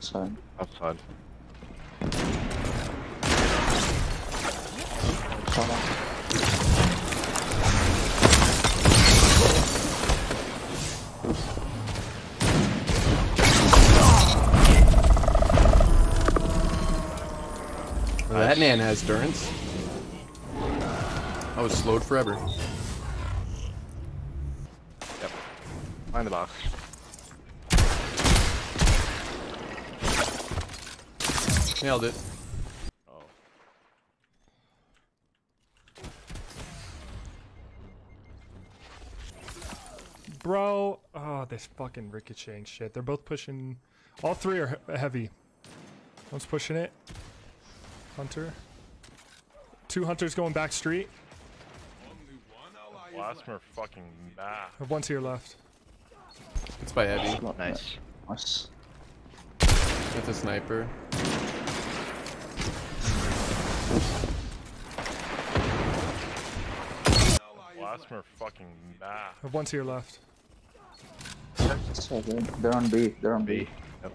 Outside. Outside. That Nan has durance. I was slowed forever. Yep. Find the box. Nailed it. Oh. Bro, oh, this fucking ricocheting shit. They're both pushing. All three are heavy. One's pushing it. Hunter. Two hunters going back street. Blaskris fucking mad. One to your left. It's by heavy. Nice. Nice. That's a sniper. Blaskris fucking mad. One to your left. So good. They're on B. They're on B. Yep.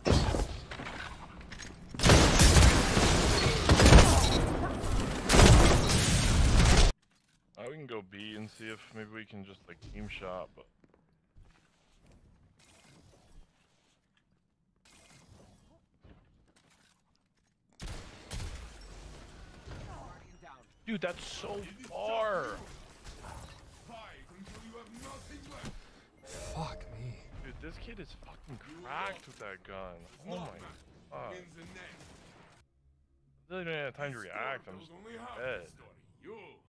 We can go B and see if maybe we can just like team shot, but dude, that's so far. Fuck me. Dude, this kid is fucking cracked with that gun. Oh my god. I really don't have time to react. I'm just dead.